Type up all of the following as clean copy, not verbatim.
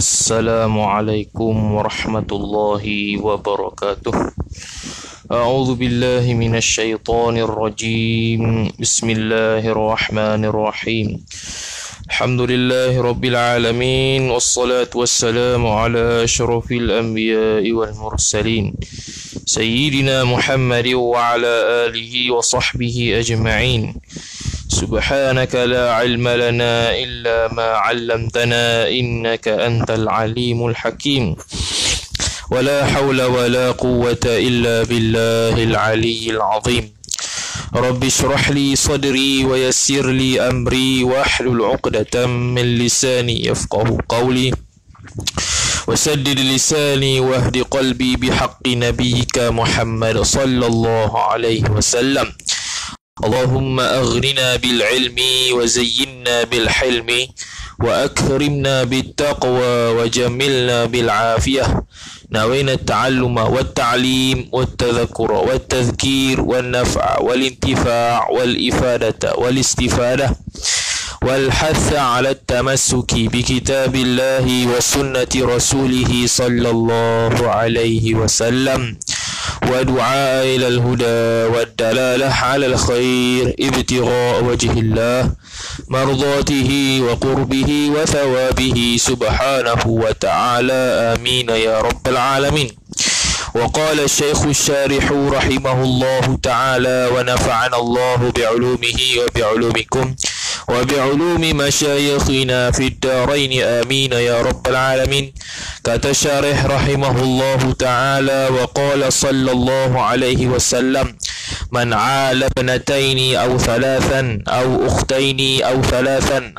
Assalamualaikum warahmatullahi wabarakatuh. A'udzu billahi minasy syaithanir rajim. Bismillahirrahmanirrahim. Alhamdulillahi rabbil alamin wassalatu wassalamu ala asyrafil anbiya'i wal mursalin sayyidina Muhammadin wa ala alihi wa sahbihi ajma'in. Subhanaka la ilma lana illa ma 'allamtana innaka antal alimul hakim. Wala hawla wala quwwata illa billahil aliyyil azim. Rabbi shrah li sadri wa yassir li amri wahlul 'uqdatam min lisani yafqahu qawli. وسدد لساني واهد قلبي بحق نبيك محمد صلى الله عليه وسلم. اللهم أغننا بالعلم وزينا بالحلم وأكرمنا بالتقوى وجملنا بالعافية. نوينا التعلم والتعليم والتذكر والتذكير والنفع والانتفاع والإفادة والاستفادة والحث على التمسك بكتاب الله وسنة رسوله صلى الله عليه وسلم ودعاء إلى الهدى والدلالة على الخير ابتغاء وجه الله مرضاته وقربه وثوابه سبحانه وتعالى آمين يا رب العالمين. وقال الشيخ الشارح رحمه الله تعالى ونفعنا الله بعلومه وبعلومكم وبعلوم مشايخنا في الدارين آمين يا رب العالمين. Kata syarih rahimahullahu ta'ala wa qala sallallahu alaihi wasallam man 'ala ibnataini aw thalathan aw ukhtaini aw thalathan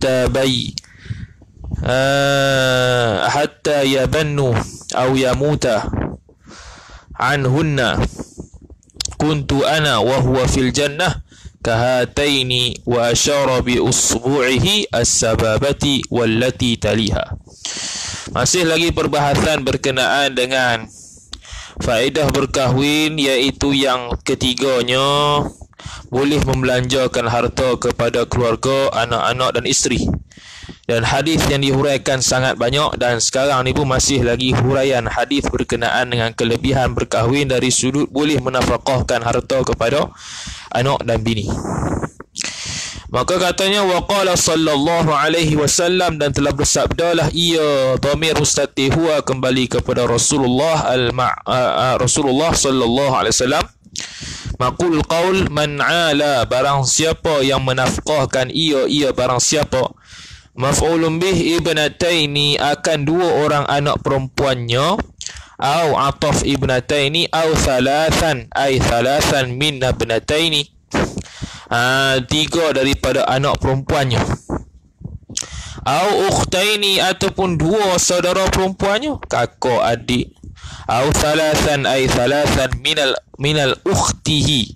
hatta yabannu aw yamuta anhunna kuntu ana wa huwa fil jannah kahataini wa asyara bi usbu'ihi as-sababati wallati taliha. Masih lagi perbahasan berkenaan dengan faedah berkahwin, iaitu yang ketiganya boleh membelanjakan harta kepada keluarga, anak-anak dan isteri. Dan hadis yang dihuraikan sangat banyak, dan sekarang ni pun masih lagi huraian hadis berkenaan dengan kelebihan berkahwin dari sudut boleh menafkahkan harta kepada anak dan bini. Maka katanya waqala sallallahu alaihi wasallam, dan telah bersabdalah ia, dhamir mustatih huwa kembali kepada Rasulullah Rasulullah sallallahu alaihi wasallam. Maqul qaul man 'ala, barang siapa yang menafkahkan ia barang siapa. Maf'ulun bih ibnataini, akan dua orang anak perempuannya. Au ataf ibnataini au thalathan, ay thalathan min ibnataini, tiga daripada anak perempuannya. Au ukhtaini, ataupun dua saudara perempuannya, kakak adik. Au thalathan, ay thalathan minal ukhtihi,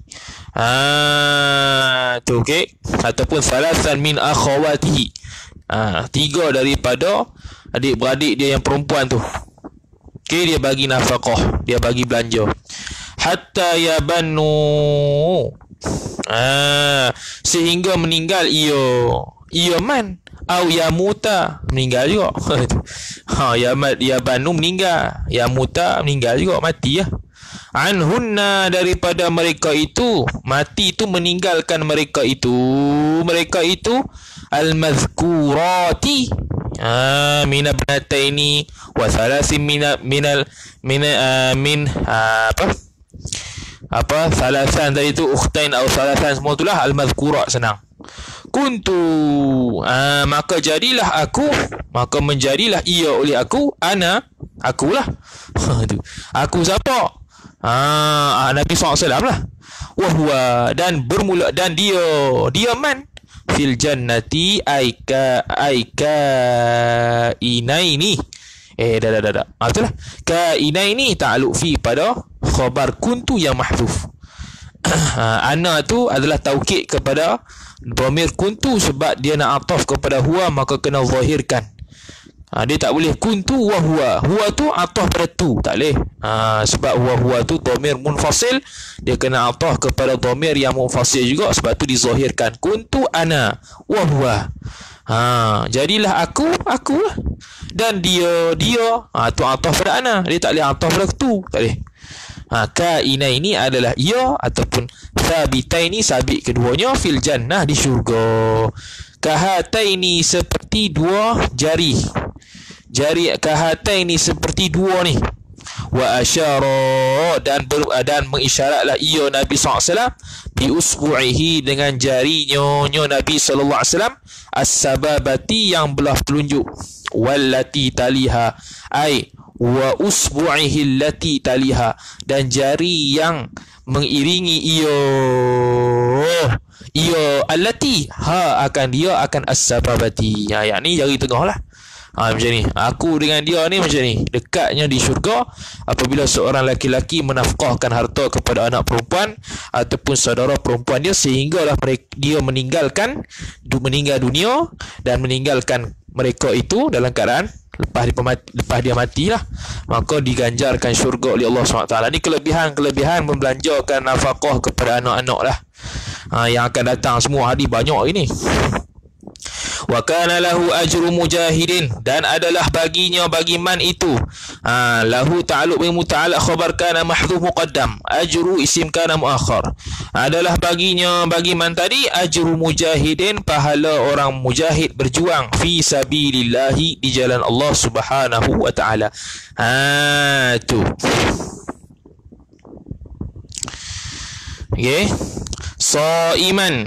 tu okey, ataupun thalathan min akhawatihi, tiga daripada adik-beradik dia yang perempuan tu. Okey, dia bagi nafkah, dia bagi belanja. Hatta yabannu, sehingga meninggal ia man, au yamuta, meninggal juga. Yabanu meninggal, yamuta meninggal juga, mati ya. Anhunna, daripada mereka itu, mati itu meninggalkan mereka itu al-mazkurati min abnataini wa thalathin thalathan tadi tu, ukhtain atau thalathan, semua itulah al-mazkura, senang. Kuntu, maka menjadilah ia oleh aku, akulah. Aku siapa? Nabi SAW lah. Wahwa, dan bermula, dan dia man fil jannati aika inaini. Dah. Itulah. Kainaini ta'alluq fi pada khabar kuntu yang mahzuf. Ana tu adalah taukid kepada dhamir kuntu, sebab dia nak ataf kepada huwa, maka kena zahirkan. Dia tak boleh kuntu wa huwa. Huwa tu ataf pada tu, tak boleh. Sebab huwa tu dhamir munfasil, dia kena ataf kepada dhamir yang munfasil juga, sebab tu dizahirkan. Kuntu ana wa huwa. Jadilah aku lah. dan dia tu ataf pada ana, dia tak boleh ataf pada tu, tak boleh. Kainaini adalah ia ataupun thabitaini sabit keduanya fil jannah di syurga. Kahataini seperti dua jari kahataini seperti dua ni. Wa asyara dan mengisyaratlah ia Nabi SAW bi usbu'ihi dengan jarinya Nabi SAW as-sababati yang belah telunjuk, wallati taliha ai wa usbu'ihi allati taliha dan jari yang mengiringi ia allati akan dia akan as-sababati, yakni jari tengah lah. Macam ni, aku dengan dia ni macam ni, dekatnya di syurga apabila seorang lelaki menafkahkan harta kepada anak perempuan ataupun saudara perempuan dia, sehinggalah dia meninggal dunia dan meninggalkan mereka itu dalam keadaan lepas dia matilah, maka diganjarkan syurga oleh Allah SWT. Ini kelebihan membelanjakan nafkah kepada anak-anak lah, yang akan datang semua hadis banyak ini. Wa kana lahu ajru mujahidin dan adalah baginya bagi man itu lahu ta'alluq bil muta'allaq khabar kana mahdhuf muqaddam, ajru isim kana muakhar, adalah baginya bagi man tadi ajru mujahidin, pahala orang mujahid berjuang fi sabilillahi di jalan Allah Subhanahu wa taala. Tu okey, shaiman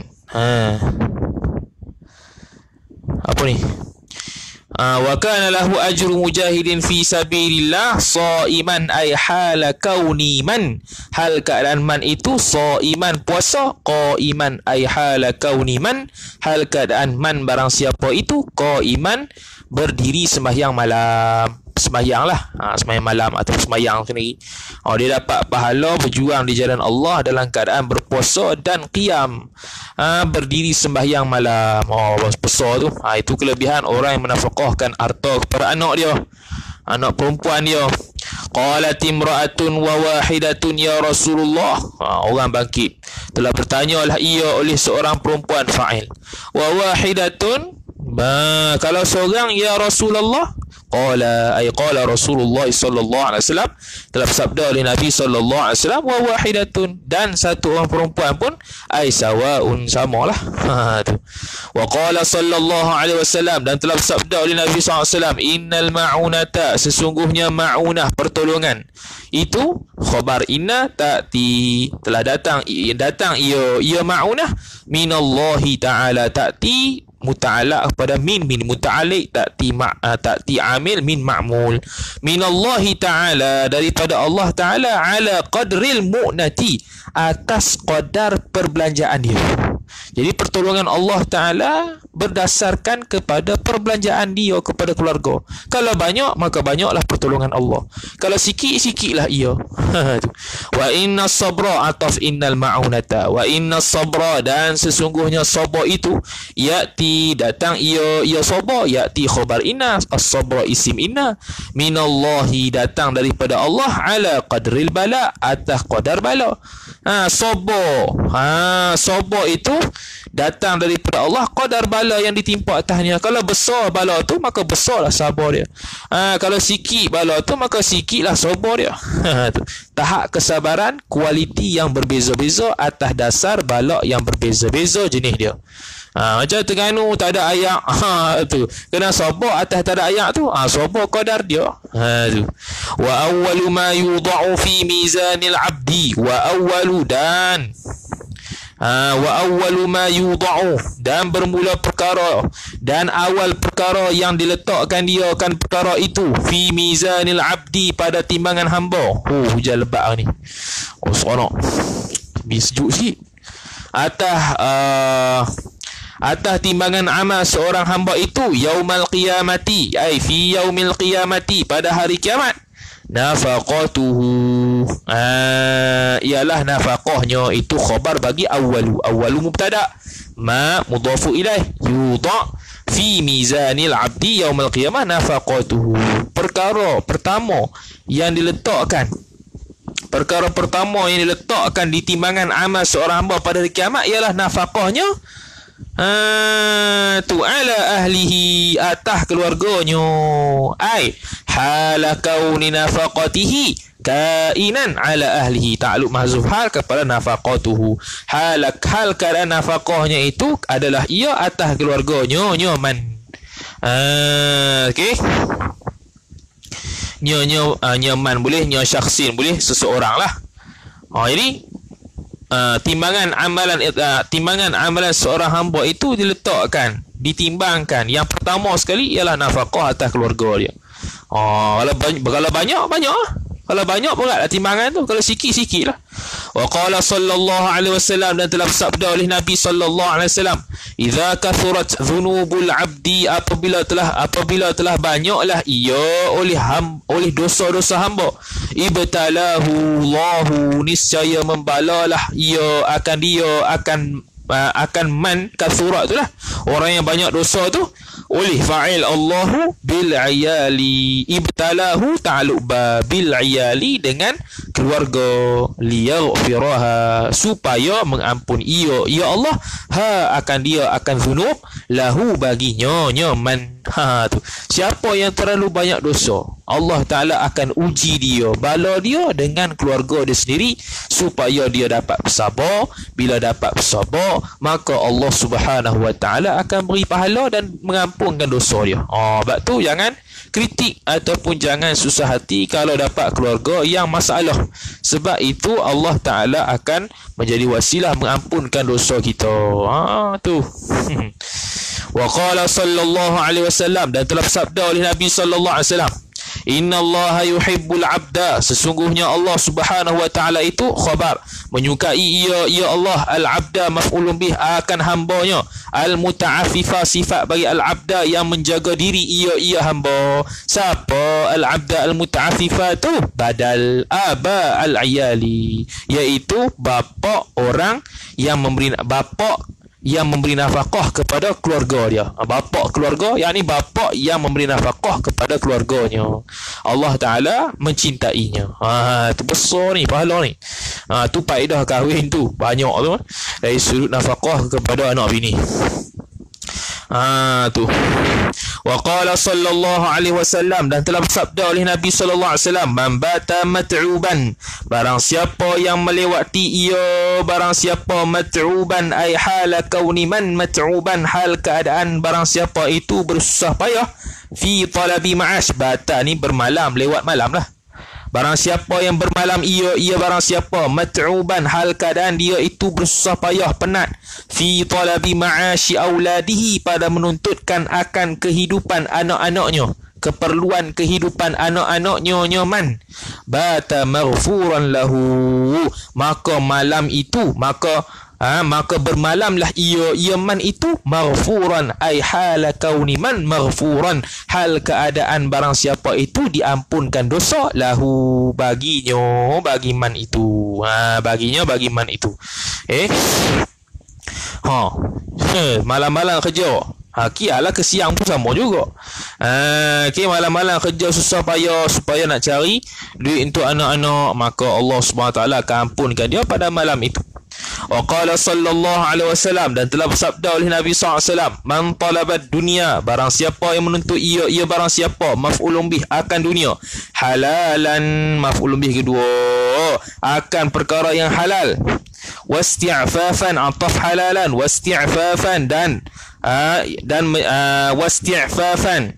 apa ni? Wa kana lahu ajru mujahidin fi sabilillah shaiman ay hala kauni man, hal keadaan man itu shaiman puasa, qaiman ay hala kauni man, hal keadaan man barang siapa itu qaiman berdiri sembahyang malam. Sembahyang lah, sembahyang malam atau sembahyang sendiri. Dia dapat pahala berjuang di jalan Allah dalam keadaan berpuasa dan qiyam, berdiri sembahyang malam. Besar tu. Itu kelebihan orang yang menafkahkan harta kepada anak dia, anak perempuan dia. Qalat imra'atun wa wahidatun ya Rasulullah. Orang bangkit, telah bertanyalah ia oleh seorang perempuan, fa'il. Wa wahidatun, kalau seorang ya Rasulullah. Qala Rasulullah sallallahu alaihi wasallam, telah bersabda oleh Nabi sallallahu alaihi wasallam, wa wahidatun, dan satu orang perempuan pun ai sawaun, samalah. Wa qala sallallahu alaihi wasallam, dan telah bersabda oleh Nabi sallallahu alaihi wasallam, innal ma'unata, sesungguhnya ma'unah pertolongan itu khabar inna ta'ti, telah datang ia ma'unah minallahi ta'ala, ta'ti muta'alaq kepada min muta'alliq, ta'ti amil min ma'mul, minallahi ta'ala, daripada Allah Ta'ala, ala qadril mu'nati, atas qadar perbelanjaan dia. Jadi pertolongan Allah Ta'ala berdasarkan kepada perbelanjaan dia kepada keluarga. Kalau banyak, maka banyaklah pertolongan Allah. Kalau sikit, sikitlah ia. Wa inna sabra ataf innal ma'unata. Wa inna sabra, dan sesungguhnya sabra itu, ya'ti, datang ia sabra, ya'ti khabar inna, as-sabra isim inna, minallahi, datang daripada Allah, ala qadril bala, atas qadar bala. Sabra itu datang daripada Allah, qadar bala yang ditimpa atasnya. Kalau besar bala tu, maka besarlah sabar dia. Kalau sikit bala tu, maka sikitlah sabar dia. Tahap kesabaran, kualiti yang berbeza-beza atas dasar bala yang berbeza-beza jenis dia. Macam Terengganu tak ada ayak, tu kena sabar atas tak ada ayak tu, sabar qadar dia. Tu. Wa awwalu ma yudha'u fi mizanil 'abdi, wa awwalu, dan wa awwalu ma yudha'u, dan bermula perkara, dan awal perkara yang diletakkan dia akan perkara itu, fi mizanil 'abdi, pada timbangan hamba. Hujan lebat ni. Seronok. Sejuk sikit. Atas timbangan amal seorang hamba itu, yaumal qiyamati, ai fi yaumil qiyamati, pada hari kiamat, nafaqatuhu, ialah nafaqahnya itu khabar bagi awwalu mubtada, ma mudhafu ilaih, yudha fi mizanil abdi yaumal qiyamah nafaqatuhu. Perkara pertama yang diletakkan di timbangan amal seorang hamba pada hari kiamat ialah nafaqahnya, Tu ala ahlihi, atas keluarganya. Ai hala kauni nafaqatihi kainan ala ahlihi, ta'alluq mahzuf hal kepada nafaqatuhu. Hal keadaan nafaqahnya itu adalah ia atas keluarganya, nyaman. Okey. Nyaman boleh, syakhsin boleh, seseorang lah. Jadi timbangan amalan seorang hamba itu diletakkan, ditimbangkan. Yang pertama sekali ialah nafkah atas keluarga dia. Kalau banyak lah. Kalau banyak beratlah timbangan tu. Kalau sikit lah. Wa qala sallallahu alaihi wasallam, dan telah bersabda oleh Nabi sallallahu alaihi wasallam, idza kathurat dhunubul abdi, apabila telah banyaklah ia oleh dosa-dosa hamba, ibtalahu Allahu, niscaya membalalah ia akan man kathurat itulah, orang yang banyak dosa tu, oleh fa'il Allahu bil ayali, ibtalahu ta'alluq bil ayali, dengan keluarga, liyaghfiraha, supaya mengampun ia Allah akan zunub lahu, baginya man. Tu siapa yang terlalu banyak dosa, Allah Ta'ala akan uji dia, bala dia dengan keluarga dia sendiri, supaya dia dapat bersabar. Bila dapat bersabar, maka Allah Subhanahu Wa Ta'ala akan beri pahala dan mengampunkan dosa dia. Sebab tu jangan kritik ataupun jangan susah hati kalau dapat keluarga yang masalah. Sebab itu Allah Ta'ala akan menjadi wasilah mengampunkan dosa kita. Tu. Wa qala sallallahu alaihi wasallam, dan telah bersabda oleh Nabi sallallahu alaihi wasallam, innallaha yuhibbul abda, sesungguhnya Allah Subhanahu wa taala itu khabar menyukai ia Allah, al-abda maf'ulun bih, akan hambanya, al-muta'affifa, sifat bagi al-abda yang menjaga diri ia hamba. Siapa al-abda al-muta'affifa tu? Badal aba al-ayali, iaitu bapa orang yang memberi nafkah kepada keluarga dia. Bapa keluarga, yakni bapa yang memberi nafkah kepada keluarganya. Allah Ta'ala mencintainya. Tu besar ni, pahala ni. Tu faedah kahwin tu, banyak tu, dari sudut nafkah kepada anak bini. Tu. Wa qala sallallahu alaihi wasallam, dan telah bersabda oleh Nabi sallallahu alaihi wasallam, man bata mat'uban, barang siapa yang melewati ia, barang siapa mat'uban ay hala kauni man mat'uban, hal keadaan barang siapa itu bersusah payah, fi talabi ma'ash, bata ni bermalam, lewat malam lah. Barang siapa yang bermalam ia barang siapa mat'uban, hal keadaan dia itu bersusah payah, penat, fi talabi ma'ashi auladihi, pada menuntutkan akan kehidupan anak-anaknya, keperluan kehidupan anak-anaknya, nyaman, bata maghfuran lahu, maka malam itu, maka bermalamlah ia man itu, maghfuran ay hala kauni man maghfuran, hal keadaan barang siapa itu diampunkan dosa, lahu, baginya, bagi man itu. Baginya, bagi man itu. Malam-malam kerja, kialah ke siang pun sama juga. Malam-malam kerja susah payah supaya nak cari duit untuk anak-anak, maka Allah SWT akan ampunkan dia pada malam itu. Wa qala sallallahu alaihi wasallam, dan telah bersabda oleh Nabi sallallahu alaihi wasallam, man talabad dunya, barang siapa yang menuntut ia barang siapa, maf'ulun bih, akan dunia, halalan, maf'ulun bih kedua, akan perkara yang halal, wasti'fafan, ataf halalan, wasti'fafan, dan wasti'fafan,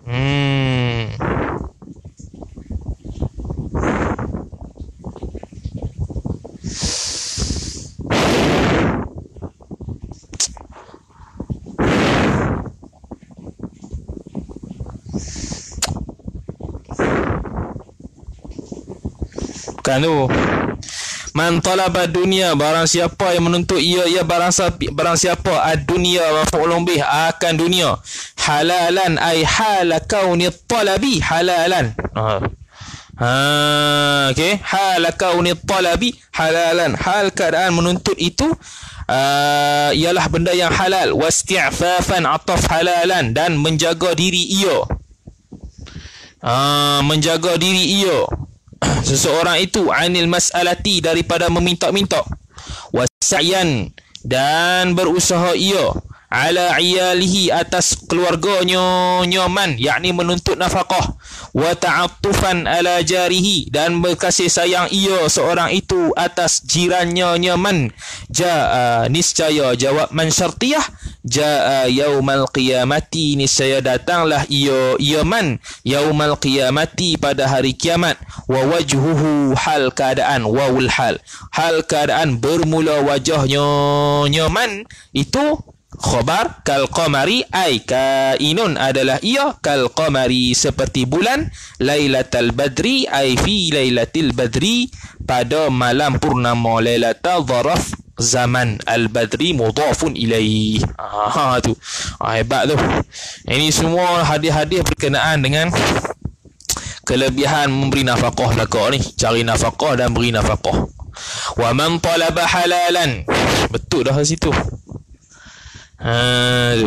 bukan tu. Man talaba dunia, barang siapa yang menuntut ia barang siapa ad-dunya maf'ulun bih, akan dunia, halalan ay hala kauni talabi halalan. Hala kauni talabi halalan, hal keadaan menuntut itu ialah benda yang halal, wasti'fafan, ataf halalan, dan menjaga diri ia, menjaga diri ia seseorang itu, anil mas'alati, daripada meminta-minta, wasa'yan, dan berusaha ia ala iyalihi atas keluarganya man, yakni menuntut nafkah, wa ta'attufan ala jarihi dan berkasih sayang ia seorang itu atas jirannya man, jaa niscaya jawab man syartiyah, jaa yaumal qiyamati niscaya datanglah ia man yaumal qiyamati pada hari kiamat, wa wajhuhu hal keadaan wawul hal keadaan bermula wajahnya man itu khabar kal qamari ay kainun adalah ia kal qamari seperti bulan, lailatul badri ay fi lailatil badri pada malam purnama, lailatul zaraf zaman, al badri mudhafun ilaih. Tu hebat tu. Ini semua hadis-hadis berkenaan dengan kelebihan memberi nafkah belaka ni, cari nafkah dan beri nafkah. Wa man talaba halalan, betul dah situ. Tu.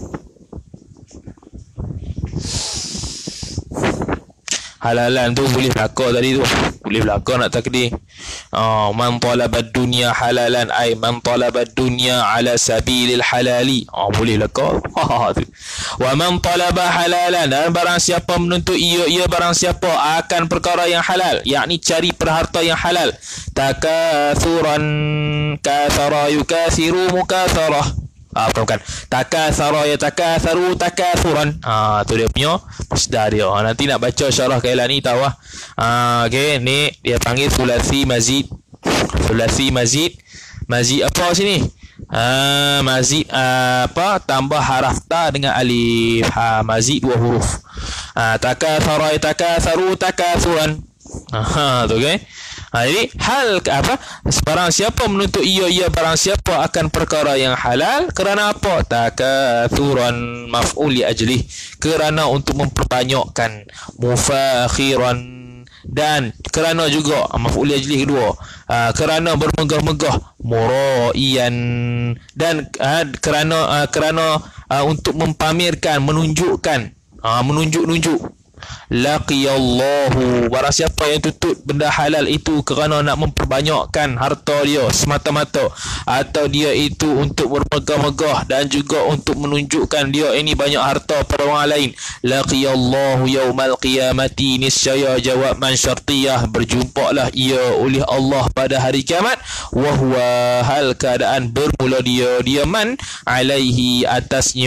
Halalan tu boleh belaka tadi tu. Boleh belaka nak takdir. Man talabad dunya halalan ay man talabad dunya ala sabilil halali. Boleh belaka. Tu. Wa man talaba halalan, dan barang siapa menuntut ia barang siapa akan perkara yang halal, yakni cari perharta yang halal. Takathuran kathara yukathiru mukatharah. Bukan. Takathara yatakatharu takathuran. Tu dia punya masdar dia. Nanti nak baca syarah kailan ni tahu lah. Okey, ni dia panggil sulasi mazid. Sulasi mazid. Mazid apa sini? Mazid apa? Tambah haraf ta dengan alif. Mazid dua huruf. Takathara yatakatharu takathuran. Tu okey. Jadi hal apa? Barang siapa menuntut ia barang siapa akan perkara yang halal, kerana apa? Takathuran maf'ul li ajlih, kerana untuk memperbanyakkan, mufakhiran, dan kerana juga maf'ul li ajlih kedua, kerana bermegah-megah, muraiyan, dan kerana untuk mempamerkan, menunjukkan, menunjuk-nunjuk. Laqiyallahu, barang siapa yang tutup benda halal itu kerana nak memperbanyakkan harta dia semata-mata, atau dia itu untuk bermegah-megah dan juga untuk menunjukkan dia ini banyak harta pada orang lain, laqiyallahu yaumal qiyamati, niscaya jawab man syartiyah, berjumpalah ia oleh Allah pada hari kiamat, wa huwa hal keadaan bermula dia man alaihi atasnya,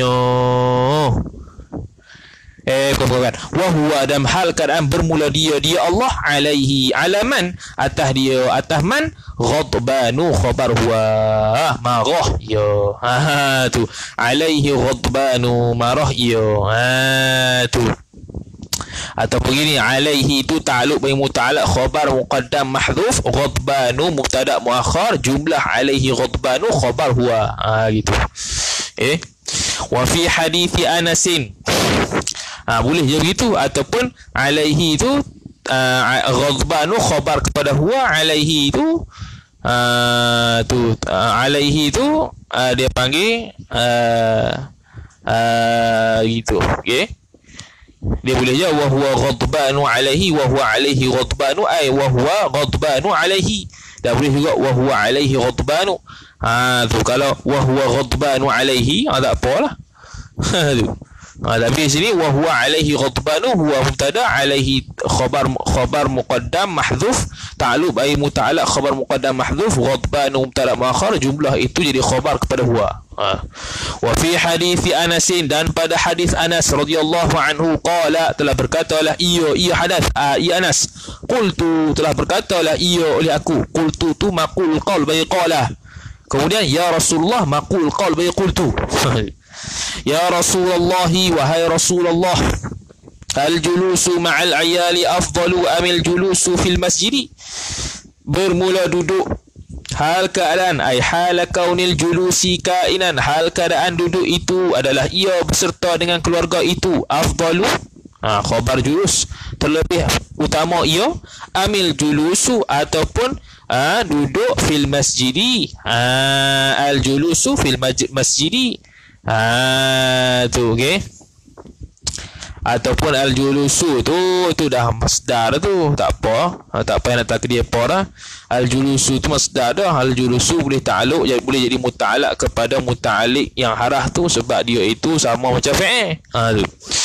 bukan. Wahuwa dan hal keadaan bermula dia Allah alaihi alaman atas dia atas man, ghadbanu khabar huwa marah ya. Tu alaihi ghadbanu marah ya. Tu atau begini, alaihi itu ta'alluq bagi muta'allaq khabar muqaddam mahdhuf, ghadbanu mubtada muakhar, jumlah alaihi ghadbanu khabar huwa. Gitu. Wa fi hadithi Anasin, boleh je begitu, ataupun alaihi itu ghadbanu khabar kepada huwa, alaihi itu alaihi itu dia panggil gitu. Okey, dia boleh je wa huwa ghadbanu alaihi, wa huwa alaihi ghadbanu ay wa huwa ghadbanu alaihi, dan boleh juga wa huwa alaihi ghadbanu. Tu kalau wa huwa ghadbanu alaihi tak apalah. Tu. Tapi sini wa huwa alaihi ghadbanu huwa mubtada, alaihi khabar muqaddam mahdhuf, ta'alluq ay muta'allaq khabar muqaddam mahdhuf, ghadbanu mubtada muakhar, jumlah itu jadi khabar kepada huwa. Wa fi hadis Anas, dan pada hadis Anas radhiyallahu anhu, qala telah berkatalah ia hadas ia Anas, qultu telah berkatalah ia oleh aku, qultu tu maqul qaul bagi qala, kemudian ya Rasulullah maqul qaul bagi qultu. Ya Rasulullah, wahai Rasulullah, al-julusu ma'al ayali afdalu amil julusu fil masjidi, bermula duduk hal keadaan ay hal kaunil julusi kainan, hal keadaan duduk itu adalah ia beserta dengan keluarga itu, afdalu khabar julus terlebih utama ia, amil julusu ataupun duduk fil masjidi, al-julusu fil masjidi. Tu okey. Ataupun al-julusu tu dah masdar tu, tak apa. Tak payah nak takdir apa dah. Al-julusu tu masdar dah. Al-julusu boleh ta'aluk, boleh jadi muta'alak kepada muta'alik yang harah tu, sebab dia itu sama macam fi'il. Tu.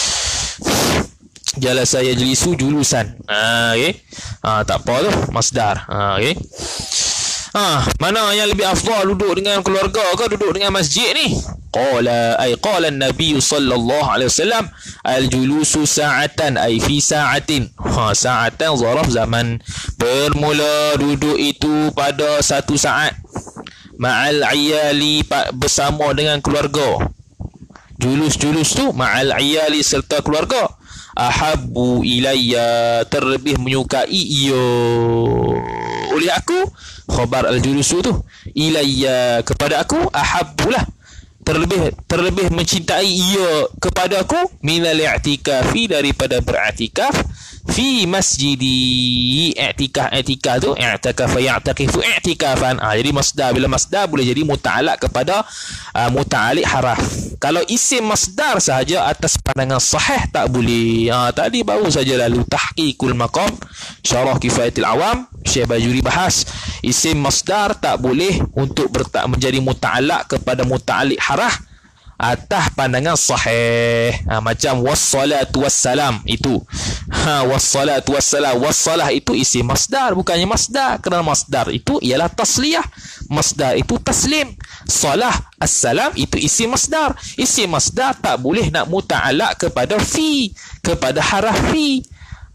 Jalasa yajlisu julusan. Okey. Tak apa tu, masdar. Okey. Mana yang lebih afdal, duduk dengan keluarga ke duduk dengan masjid ni? Qala an-nabiy sallallahu alaihi wasallam al-julusu sa'atan ay fi sa'atin. Sa'atan zaraf zaman. Bermula duduk itu pada satu saat. Ma'al ayali, bersama dengan keluarga. Julus tu ma'al ayali serta keluarga. Ahabbu ilayya, terlebih menyukai ia oleh aku. Khabar al-julusu tu ilayya, kepada aku. Ahabbulah, terlebih mencintai ia kepada aku. Minal i'tikafi, daripada beriktikaf. Fi masjidi, i'tikaf tu i'takafa ya'takifu i'tikafan. Jadi masdar, bila masdar boleh jadi muta'alak kepada muta'alik haraf. Kalau isim masdar sahaja atas pandangan sahih tak boleh. Tadi baru saja lalu tahqiqul maqam syarah kifayatul awam, Syekh Bajuri bahas isim masdar tak boleh untuk menjadi muta'alak kepada muta'alik haraf atas pandangan sahih. Macam wassalatu wassalam itu. Wassalatu wassalam. Wassalah itu isim masdar, bukannya masdar. Kerana masdar itu ialah tasliyah. Masdar itu taslim. Salah, assalam itu isim masdar. Isim masdar tak boleh nak muta'alak kepada fi, kepada haraf fi.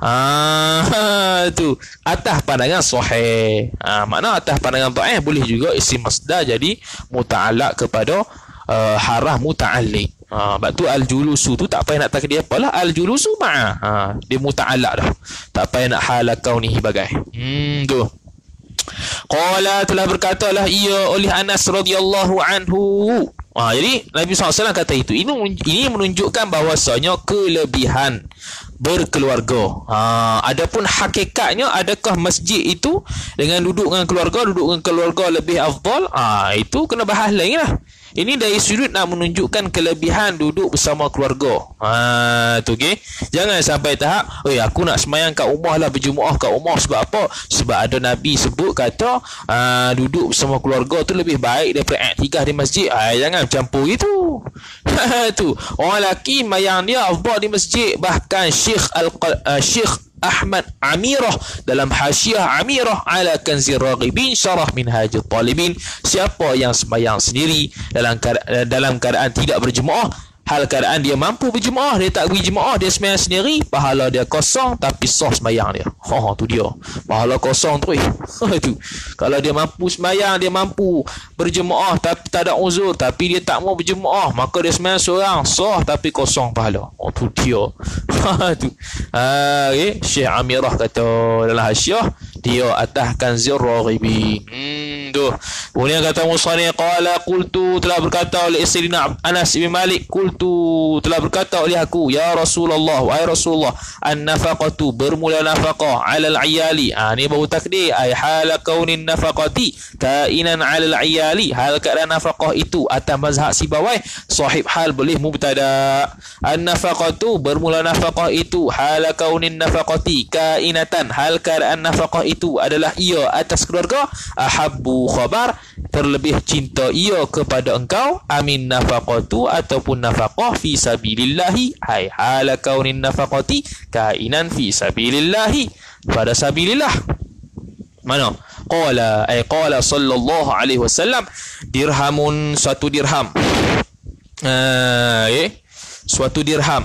Tu atas pandangan sahih. Makna atas pandangan dhaif boleh juga isim masdar jadi muta'alak kepada harah muta'alliq. Sebab tu al-julusu tu tak payah nak takdir apalah, al-julusu dia muta'alaq dah, tak payah nak halakau ni bagai. Tu qala, telah berkatalah ia oleh Anas radhiyallahu anhu. Jadi Nabi SAW kata itu. Ini menunjukkan bahawasanya kelebihan berkeluarga. Adapun hakikatnya adakah masjid itu dengan duduk dengan keluarga lebih afdal? Itu kena bahas lain lah. Ini dari sudut nak menunjukkan kelebihan duduk bersama keluarga. Tu okey. Jangan sampai tahap, aku nak sembahyang kat rumah lah, berjumuah kat rumah. Sebab apa? Sebab ada Nabi sebut kata duduk bersama keluarga tu lebih baik daripada i'tikaf di masjid. Jangan campur itu. Tu orang lelaki mayang dia afdal di masjid. Bahkan Syekh Ahmad Amirah dalam Hasyiah Amirah ala Kanzir Raghibin syarah Minhajul Talibin, siapa yang sembahyang sendiri dalam keadaan tidak berjemaah, hal keadaan dia mampu berjemaah, dia tak pergi jemaah, dia sembahyang sendiri, pahala dia kosong tapi sah sembahyang dia. Tu dia, pahala kosong tu. Tu kalau dia mampu sembahyang, dia mampu berjemaah tapi tak ada uzur, tapi dia tak mau berjemaah, maka dia sembahyang seorang, sah tapi kosong pahala. Tu dia. Tu Syekh Amirah kata dalam Hasyiah, dia atas Kanzir Raghibin. Tu kemudian kata musannif, qala qultu, telah berkata oleh Sayyidina Anas bin Malik, qultu, telah berkata oleh aku, ya Rasulullah, wahai Rasulullah, an-nafaqatu, bermula nafaqah, 'alal 'iyali. Ni baru takdir, ai hala kaunin nafaqati kainan 'alal 'iyali, hal keadaan nafaqah itu atas mazhab Sibawai, sahib hal boleh mubtada. An-nafaqatu, bermula nafaqah itu, hala kaunin nafaqati kainatan, hal keadaan nafaqah itu adalah ia atas keluarga. Ahabbu, khabar, terlebih cinta ia kepada engkau. Amin nafaqatu, ataupun nafaqah fi sabilillahi, hai hala kaunin nafaqati kainan fi sabilillahi, pada sabilillah. Mana? Qala sallallahu alaihi wasallam, dirhamun, suatu dirham. Suatu dirham.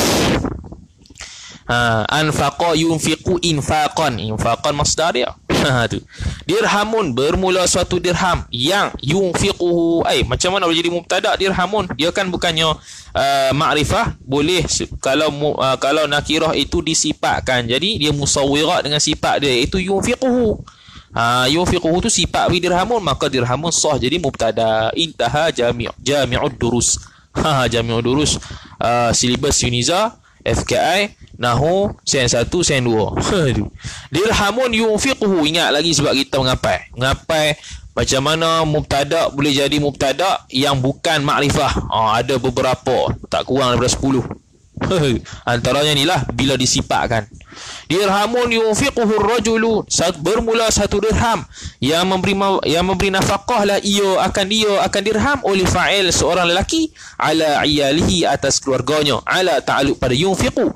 Anfaqa yunfiqu infaqan. Infaqan masdar dia. Tu. Dirhamun, bermula suatu dirham yang yunfiquhu. Macam mana boleh jadi mubtada dirhamun? Dia kan bukannya ma'rifah. Boleh kalau nakirah itu disifatkan, jadi dia musawwirat dengan sifat dia, itu yunfiquhu. Yunfiquhu tu sifat dirhamun, maka dirhamun sah jadi mubtada. Intaha jami'ud durus. Jami'ud durus, silibus Yuniza, FKI, Nahu, sen 1, sen 2. Dirhamun yunfiquhu. Ingat lagi sebab kita mengapai macam mana mubtada boleh jadi mubtada yang bukan makrifah. Ada beberapa, tak kurang daripada 10. Antaranya inilah bila disifatkan. Dirhamun yunfiquhu ar-rajulu, bermula satu dirham yang memberi nafkah lah ia akan dirham oleh fa'il seorang lelaki ala iyalihi atas keluarganya. Ala ta'alluq pada yunfiqu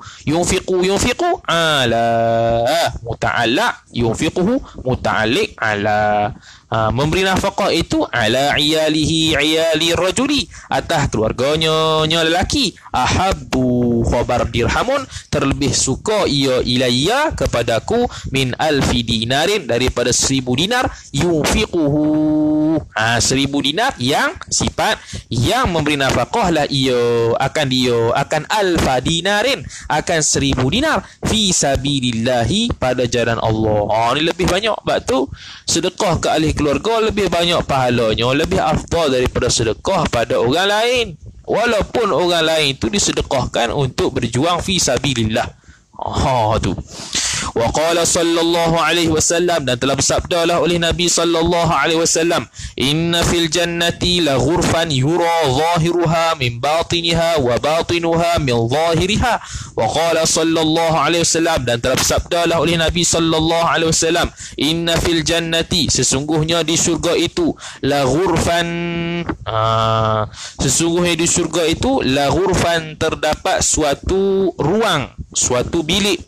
ala muta'allaq, yunfiquhu muta'alliq ala. Memberi nafkah itu ala iyali rajuli atas keluarganya lelaki. Ahabbu khabar dirhamun, terlebih suka ia ilayya kepadaku min alfi dinarin, daripada 1000 dinar yunfiquhu. 1000 dinar yang sifat yang memberi nafkah lah ia akan alfa dinarin, akan 1000 dinar fi sabilillahi, pada jalan Allah. Ni lebih banyak. Sebab tu sedekah ke ahli keluarga lebih banyak pahalanya, lebih afdal daripada sedekah pada orang lain, walaupun orang lain tu disedekahkan untuk berjuang fi sabilillah. Tu. Wa qala sallallahu alaihi wasallam, dan telah bersabdalah oleh Nabi sallallahu alaihi wasallam, inna fil jannati la ghurfan yura zahiruha min batiniha wa batinuha min zahiriha. Wa qala sallallahu alaihi wasallam, dan telah bersabdalah oleh Nabi sallallahu alaihi wasallam, inna fil jannati, sesungguhnya di syurga itu, la ghurfan, sesungguhnya di syurga itu, la ghurfan, terdapat suatu ruang, suatu bilik.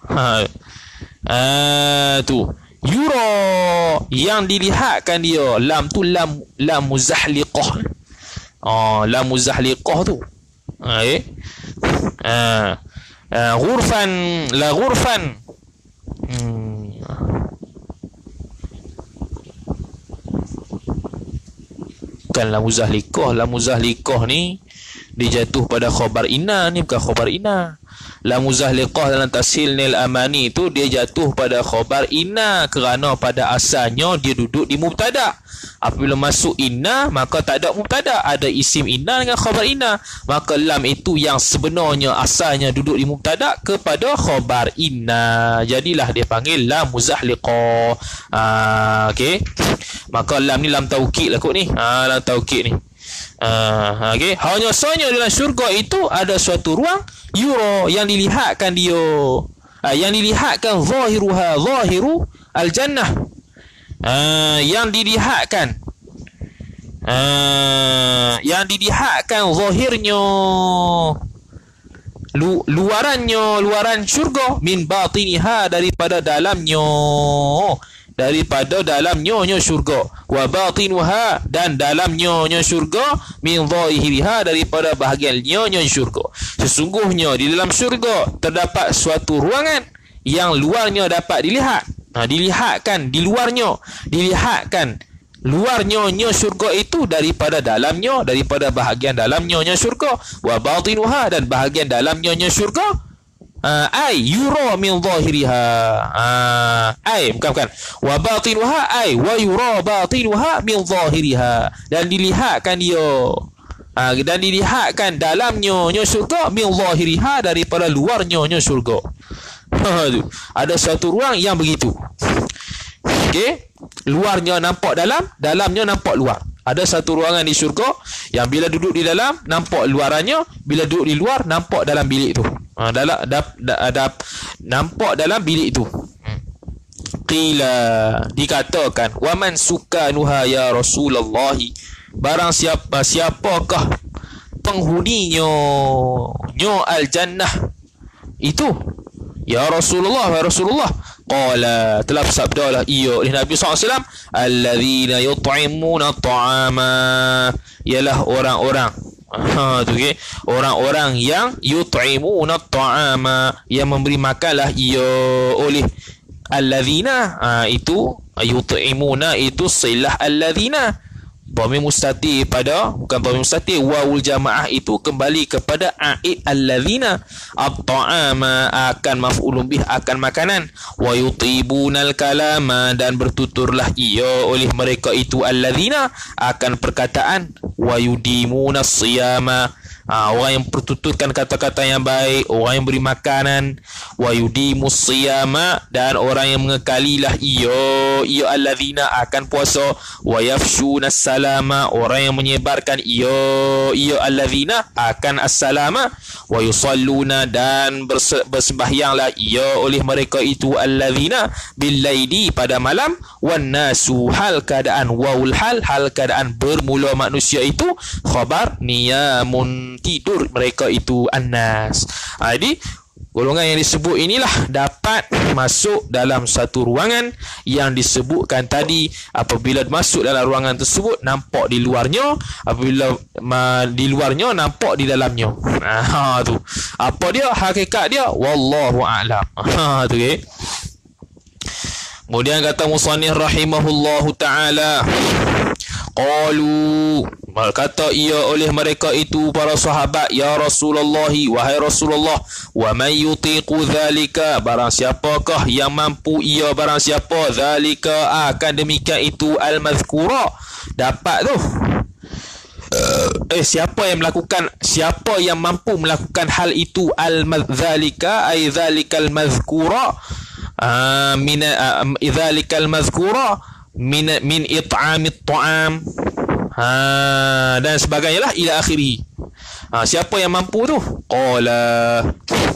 Tu yura, yang dilihatkan dia. Lam tu lam muzahliqah. Lam muzahliqah tu. Ghurfan, la ghurfan. Bukan la muzahliqah. La muzahliqah ni dijatuh pada khabar inna, ni bukan khabar inna. La muzahliqah dalam tashil nil amani tu dia jatuh pada khabar inna, kerana pada asalnya dia duduk di mubtada. Apabila masuk inna, maka tak ada mubtada, ada isim inna dengan khabar inna, maka lam itu yang sebenarnya asalnya duduk di mubtada kepada khabar inna, jadilah dia panggil lam muzahliqah. Okey, maka lam ni lam taukid lah kot ni. Lam taukid ni. Hanya sahaja dalam syurga itu ada suatu ruang yura, yang dilihatkan dia, yang dilihatkan zahiruha, zahiru al-jannah, yang dilihatkan zahirnya, luaran syurga, min batiniha, daripada dalamnya syurga, wa batinuha, dan dalamnya syurga, min zahiriha, daripada bahagiannya syurga. Sesungguhnya di dalam syurga terdapat suatu ruangan yang luarnya dapat dilihat. Dilihatkan di luarnya, dilihatkan luarnya syurga itu daripada dalamnya, daripada bahagian dalamnya syurga, wa batinuha, dan bahagian dalamnya syurga, ay yura min zahiriha, bukan wa batinuha, ay wa yura batinuha min zahiriha, dan dilihatkan dia, dan dilihatkan dalamnya syurga, min zahiriha, daripada luarnya syurga. Ada satu ruang yang begitu. Okey, luarnya nampak dalam, dalamnya nampak luar. Ada satu ruangan di syurga yang bila duduk di dalam nampak luarannya, bila duduk di luar nampak dalam bilik tu. Nampak dalam bilik tu. Qila, dikatakan, waman sukanuha ya Rasulullah, barang siapakah penghuninya al-jannah itu, ya Rasulullah, ya Rasulullah. Qala, telah bersabdalah ia oleh Nabi SAW, alladzina yut'imuna ta'ama, ialah orang-orang, okay, orang-orang yang yut'imuna ta'ama, yang memberi makanlah ia oleh alladzina, itu yut'imuna itu silah alladzina, dhamir mustatir pada, bukan dhamir mustatir, wawul jamaah itu kembali kepada aid alladzina. At-ta'ama akan maf'ulun bih, akan makanan. Wa yutibunal kalama, dan bertuturlah ia oleh mereka itu alladzina akan perkataan. Wa yudimunas siyama, Orang yang bertuturkan kata-kata yang baik, orang yang beri makanan, wa yudimus siyama, dan orang yang mengekalilah ia allazina akan puasa, wa yafshunas salama, orang yang menyebarkan ia allazina akan assalama, wa yusalluna, dan bersembahyanglah ia oleh mereka itu allazina billaili pada malam, wan nasu hal keadaan wawul hal keadaan bermula manusia itu khabar niyamun tidur mereka itu annas. Jadi golongan yang disebut inilah dapat masuk dalam satu ruangan yang disebutkan tadi. Apabila masuk dalam ruangan tersebut nampak di luarnya, apabila di luarnya nampak di dalamnya. Tu apa dia hakikat dia, wallahu a'lam. Tu okay. Kemudian kata musannif rahimahullahu taala, qalu, berkata ia oleh mereka itu para sahabat, ya Rasulullah, wahai Rasulullah, wa man yutiqu zalika, barang siapakah yang mampu ia, barang siapa zalika akan demikian itu al-mazkura dapat tu, siapa yang melakukan, siapa yang mampu melakukan hal itu, al-zalika ay zalikal mazkura, min zalikal mazkura min it'amit ta'am, dan sebagainya lah ila akhirih. Siapa yang mampu tu? Qala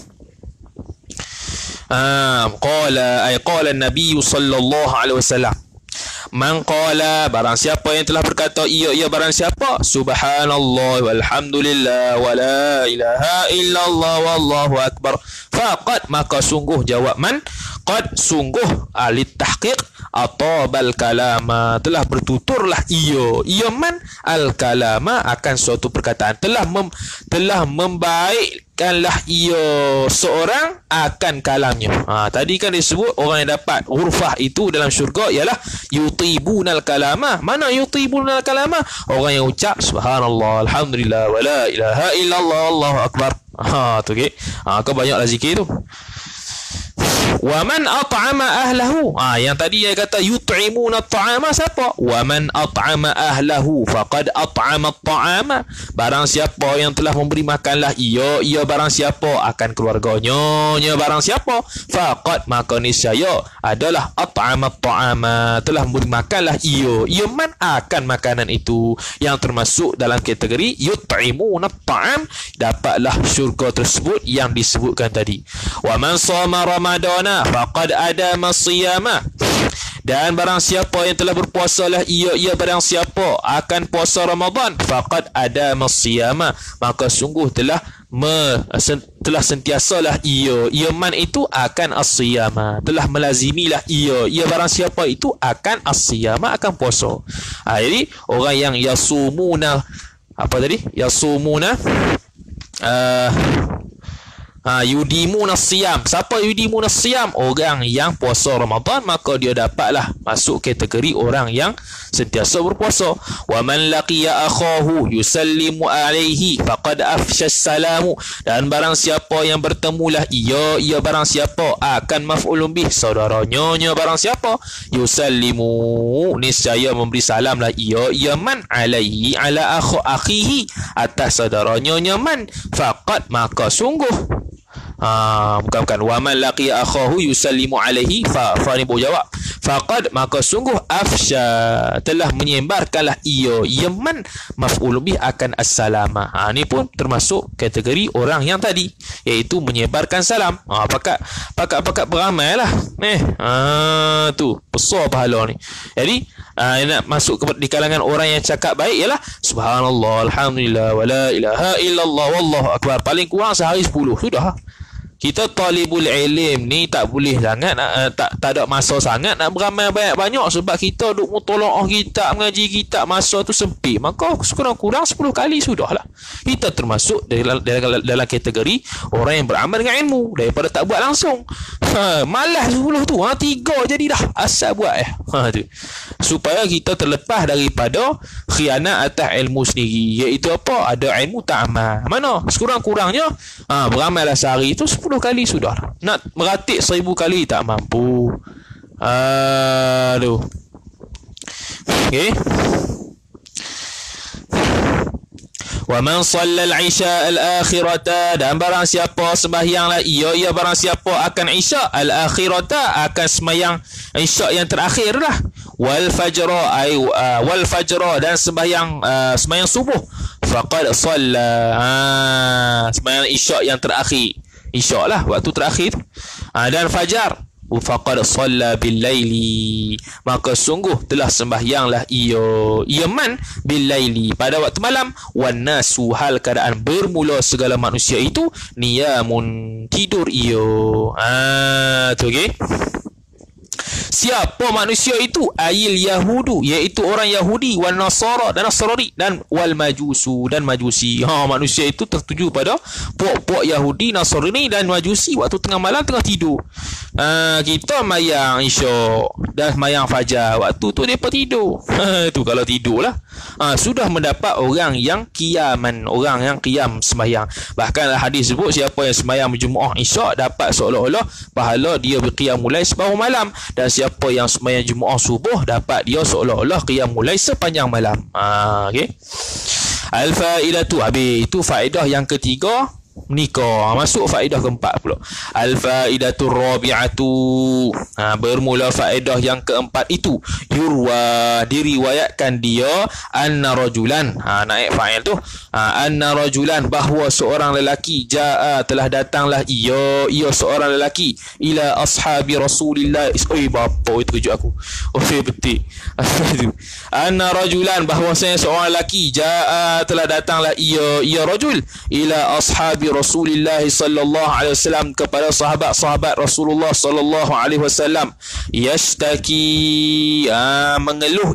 Nabi sallallahu alaihi wasallam, man qala, barang siapa yang telah berkata ia barang siapa, subhanallah walhamdulillah wa la ilaha illallah wallahu akbar, faqad, maka sungguh, jawab man, qad, sungguh, alit tahqiq, atabal kalama, telah bertuturlah ia man al kalama akan suatu perkataan, telah membaikkanlah ia seorang akan kalamnya. Tadi kan disebut orang yang dapat hurfah itu dalam syurga ialah yutibunal kalama. Mana yutibunal kalama? Orang yang ucap subhanallah alhamdulillah wa la ilaha illallah wallahu akbar. Tu okey. Kau banyaklah zikir tu. Wa man at'ama ahlahu, yang tadi dia kata yut'imuna at'ama, siapa? Wa man at'ama ahlahu faqad at'ama at'ama, barang siapa yang telah memberi makanlah ia barang siapa akan keluarganya barang siapa, faqad, maka niscaya adalah at'ama at'ama, telah memberi makanlah ia man akan makanan itu, yang termasuk dalam kategori yut'imuna at'am, dapatlah syurga tersebut yang disebutkan tadi. Wa man shoma ramadana faqad adama siyama, dan barang siapa yang telah berpuasalah ia barang siapa akan puasa Ramadan, faqad adama siyama, maka sungguh telah sentiasalah ia man itu akan as-siyama, telah melazimilah ia barang siapa itu akan as-siyama, akan puasa. Jadi orang yang yasumuna, apa tadi? Yasumuna yudimuna siyam. Siapa yudimuna siyam? Orang yang puasa Ramadan, maka dia dapatlah masuk kategori orang yang sentiasa berpuasa. Wa man laqiya akhahu yusallimu alaihi faqad afsha salamu, dan barang siapa yang bertemulah ia barang siapa akan maf'ulun bih, saudaranya barang siapa, yusallimu, niscaya memberi salamlah ia man alaihi ala akhihi, atas saudaranya man, faqad, maka sungguh, bukan wa man laqiya akhahu yusallimu alaihi, fa ni jawab, faqad, maka sungguh, afsha, telah menyebarkanlah ia man maf'ul bih akan assalama. Ni pun termasuk kategori orang yang tadi, iaitu menyebarkan salam. Pakat beramailah tu besar pahala ni. Jadi nak masuk di kalangan orang yang cakap baik ialah subhanallah alhamdulillah wa la ilaha illallah wallahu akbar, paling kurang sehari 10 sudah. Kita talibul ilm ni tak boleh sangat tak ada masa sangat nak beramal banyak-banyak, sebab kita duk mutolaah kitab, mengaji kitab, masa tu sempit. Maka kurang-kurang 10 kali sudahlah. Kita termasuk dalam kategori orang yang beramal dengan ilmu daripada tak buat langsung. Malas 10 tu, 3 jadi dah asal buat tu. Supaya kita terlepas daripada khianat atas ilmu sendiri, iaitu apa? Ada ilmu tak amal. Mana? Sekurang-kurangnya beramallah sehari itu 10 kali sudah. Nak meratik 1000 kali tak mampu. Aduh. Okey. Wa man shalla al-isya al-akhirata, dan barang siapa sembahyanglah ia barang siapa akan isya al-akhirata, akan sembahyang isya yang terakhir lah. Wal fajra ay wal fajra, dan sembahyang subuh, faqad shalla, sembahyang isya yang terakhir, isya lah waktu terakhir. Dan fajar, faqad shalla bil laili, maka sungguh telah sembahyanglah ia man bil laili, pada waktu malam. Wan nasu, hal keadaan bermula segala manusia itu niyamun, tidur ia. Tu okey. Siapa manusia itu? Ayil Yahudu, iaitu orang Yahudi, wal Nasara, dan Nasrani, dan wal Majusu, dan Majusi. Manusia itu tertuju pada puak-puak Yahudi, Nasrani dan Majusi waktu tengah malam tengah tidur. Kita mayang isyak dan mayang fajar, waktu tu mereka tidur. Tu kalau tidur lah. Sudah mendapat orang yang qiyaman, orang yang qiyam sembahyang. Bahkan hadis sebut siapa yang sembahyang berjemaah isyak dapat seolah-olah pahala dia berqiyam mulai separuh malam, dan siapa yang sembahyang jemaah subuh dapat dia seolah-olah qiyam mulai sepanjang malam. Okey. Al-faidatu, habis itu faedah yang ketiga, nikah. Masuk faedah keempat pula. Al-faidatu rabi'atu, bermula faedah yang keempat itu, yurwa, diriwayatkan dia, anna rajulan, naik fa'il tu, anna rajulan, bahawa seorang lelaki, jaa, telah datanglah ia seorang lelaki, ila ashabi Rasulillah. Bapa itu kejut aku. Betul. Anna rajulan, bahawa seorang lelaki, jaa, telah datanglah ia rajul, ila ashabi Rasulullah sallallahu alaihi wasallam, kepada sahabat-sahabat Rasulullah sallallahu alaihi wasallam, yashtaki, mengeluh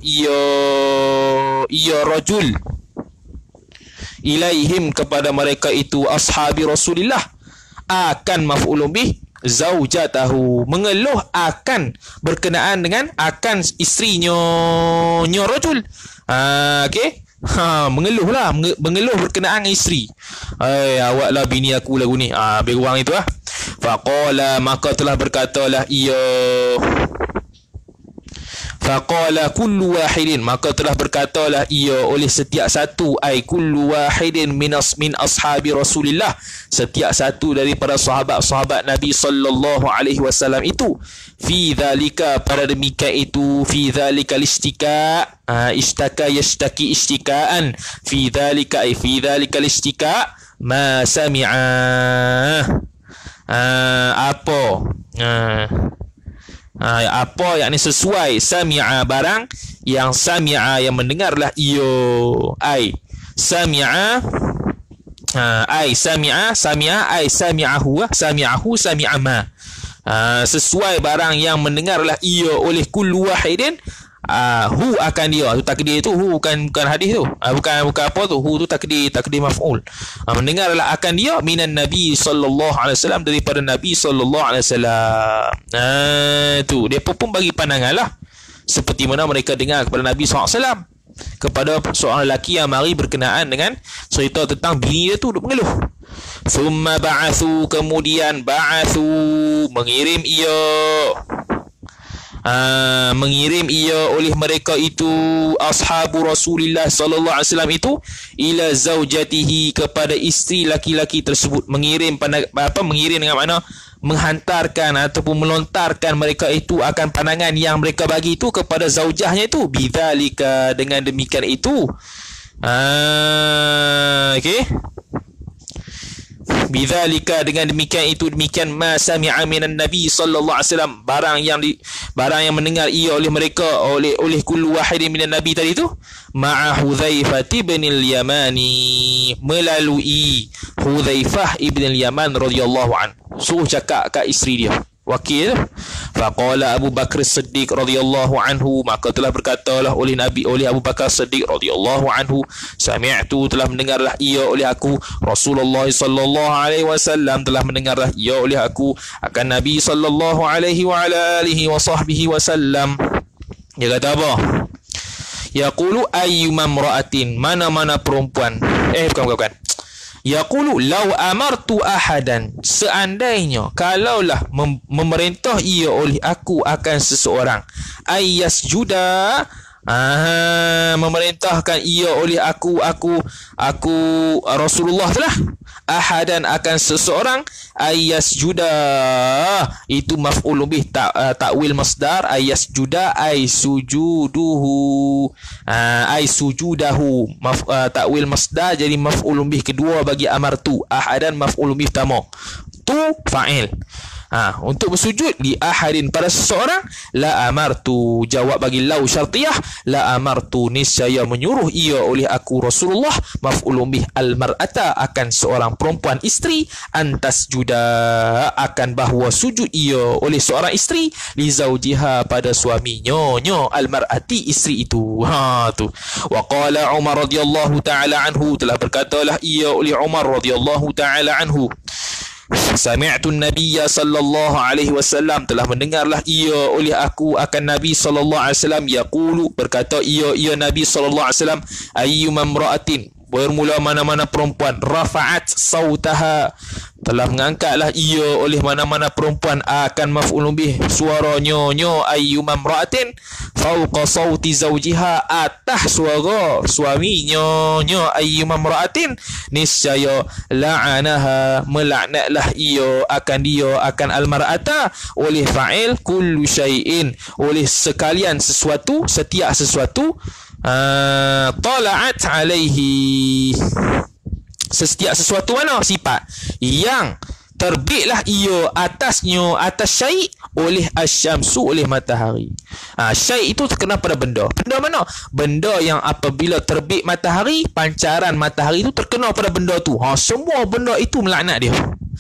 ia rajul, ilaihim, kepada mereka itu, ashabi Rasulillah, akan maf'ulun bih, zaujatahu, mengeluh akan, berkenaan dengan akan isterinya rajul. Okey. Mengeluh berkenaan dengan isteri. Awaklah bini aku lagu ni. Lebih kurang itu lah. Faqala, maka telah berkatalah faqala kullu wahidin, maka telah berkatalah ia oleh setiap satu, ay kullu wahidin min ashabi Rasulillah, setiap satu daripada sahabat-sahabat Nabi sallallahu alaihi wasallam itu, fi dzalika, pada demikian itu, fi dzalika listika, ishtaka yashtaki ishtikaan, fi dzalika ay fi dzalika listika, ma sami'a, apa yakni sesuai, sami'a, barang yang sami'a, yang mendengarlah ia, ai sami'a, sami'a ai sami'ahu sami'a ma, sesuai barang yang mendengarlah ia oleh kullu wahidin, hu akan dia, tu takdir tu, hu bukan hadis tu, bukan apa tu, hu tu takdir maf'ul. Mendengarlah akan dia, minan Nabi sallallahu alaihi wasallam, daripada Nabi sallallahu alaihi wasallam. Tu depa pun bagi pandangan lah, seperti mana mereka dengar kepada Nabi sallallahu alaihi wasallam, kepada seorang lelaki yang mari berkenaan dengan cerita tentang bini dia tu duk mengeluh. Thumma ba'athu, kemudian ba'athu, mengirim ia oleh mereka itu, ashabu Rasulillah sallallahu alaihi wasallam itu, ila zaujatihi, kepada isteri laki-laki tersebut. Mengirim dengan makna menghantarkan ataupun melontarkan mereka itu akan pandangan yang mereka bagi itu kepada zaujahnya itu, bidzalika, dengan demikian itu. Okey. Bidzalika, dengan demikian itu, demikian ma sami'a minan nabi sallallahu alaihi wasallam, barang yang mendengar ia oleh mereka, oleh kullu wahidin minan nabi tadi itu, ma'a Hudzaifah ibn al-Yamani, melalui Hudzaifah ibn al-Yaman radhiyallahu anhu, suruh cakap kat isteri dia, wakil. Faqala Abu Bakar Siddiq radhiyallahu anhu, maka telah berkatalah oleh Abu Bakar Siddiq radhiyallahu anhu, sami'tu, telah mendengarlah ia oleh aku, Rasulullah sallallahu alaihi wasallam, telah mendengarlah ia oleh aku akan Nabi sallallahu alaihi wa ala alihi wa sahbihi wasallam. Dia kata apa? Yaqulu ayyuma imra'atin, mana-mana perempuan, bukan. Yaqulu law amartu ahadan, seandainya kalaulah memerintah ia oleh aku akan seseorang, ayyasjuda, Memerintahkan ia oleh aku Rasulullah telah ahadan akan seseorang ayasjuda, itu maf'ul bih, takwil masdar ayasjuda ay sujuduhu, ay sujudahu, takwil masdar jadi maf'ul bih kedua bagi amartu, ahadan maf'ul bih pertama, tu fa'il. Untuk bersujud li ahadin pada seseorang, la amartu, jawab bagi lau syartiyah, la amartu niscaya menyuruh ia oleh aku Rasulullah, maf'ulun bih al mar'ata akan seorang perempuan isteri, antas juda akan bahawa sujud ia oleh seorang isteri, li zaujiha pada suaminya, al mar'ati isteri itu. Tu. Wa qala Umar radhiyallahu taala anhu, telah berkatalah ia oleh Umar radhiyallahu taala anhu, sami'tu an-nabiyya sallallahu alaihi wasallam, telah mendengarlah ia oleh aku akan Nabi sallallahu alaihi wasallam, yaqulu, berkata ia Nabi sallallahu alaihi wasallam, ayyuma imra'atin, bermula mana-mana perempuan, rafa'at sautaha, telah mengangkatlah ia oleh mana-mana perempuan, akan maf'ulun bih suaranya ayyuma imra'atin, fauqa sauti zawjiha, atas suara suaminya ayyuma imra'atin, niscaya la'anaha, melaknatlah ia akan almar'ata oleh fa'il kullu syai'in, oleh sekalian sesuatu, setiap sesuatu, tala'at alaihi, setiap sesuatu mana sifat yang terbitlah ia atasnya, atas syai' oleh asyamsu, oleh matahari. Syai' itu terkena pada benda. Benda mana? Benda yang apabila terbit matahari, pancaran matahari itu terkena pada benda tu. Semua benda itu melaknat dia.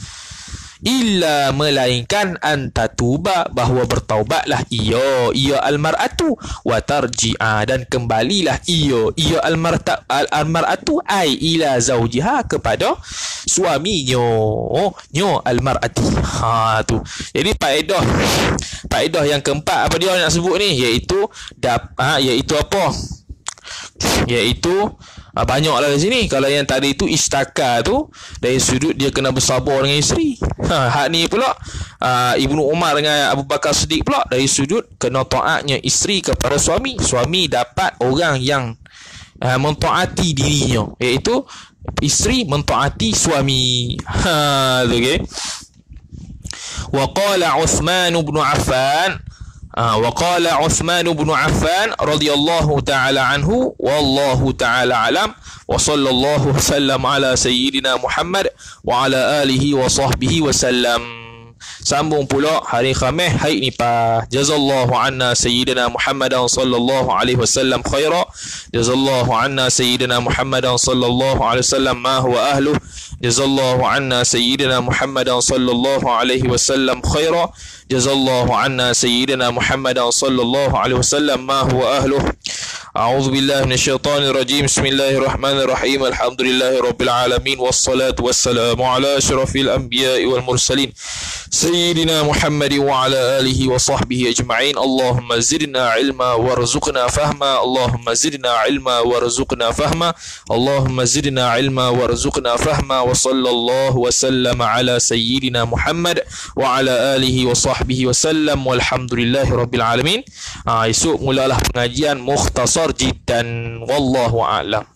Illa, melainkan antatuba, bahawa bertaubatlah ia almar'atu, wa tarji'a, dan kembalilah ia almar'atu ay ila zaujiha, kepada suaminya almar'ati. Tu. Jadi faedah yang keempat apa dia nak sebut ni, iaitu iaitu apa? Iaitu banyaklah di sini. Kalau yang tadi itu istaka tu, dari sudut dia kena bersabar dengan isteri. Hak ni pula Ibnu Umar dengan Abu Bakar Siddiq pula dari sudut kena taatnya isteri kepada suami. Suami dapat orang yang mentaati dirinya, iaitu isteri mentaati suami. Okay. Wa qala Uthman bin Affan, وقال عثمان بن عفان رضي الله تعالى عنه والله تعالى أعلم وصلى الله وسلم على سيدنا محمد وعلى آله وصحبه وسلم. Sambung pula hari Khamis, hari ni pa, jazallahu anna sayyidina Muhammadan sallallahu alaihi wasallam khaira, jazallahu anna sayyidina Muhammadan sallallahu alaihi wasallam ma huwa ahluh, jazallahu anna sayyidina Muhammadan sallallahu alaihi wasallam khaira, jazallahu anna sayyidina Muhammadan sallallahu alaihi wasallam ma huwa ahluh. A'udzu billahi minasyaitonir rajim. Bismillahirrahmanirrahim. Alhamdulillahi rabbil alamin, wassalatu wassalamu ala asyrafil anbiya'i wal mursalin sayyidina Muhammadin wa ala alihi wa sahbihi ajma'in. Allahumma zidna ilma warzuqna fahma, Allahumma zidna ilma warzuqna fahma, Allahumma zidna ilma warzuqna fahma, wa sallallahu wa sallama ala sayyidina Muhammad wa ala alihi wa sahbihi wa sallam, walhamdulillahi rabbil alamin. Esok mulalah pengajian mukhtasar jiddan, wallahu a'lam.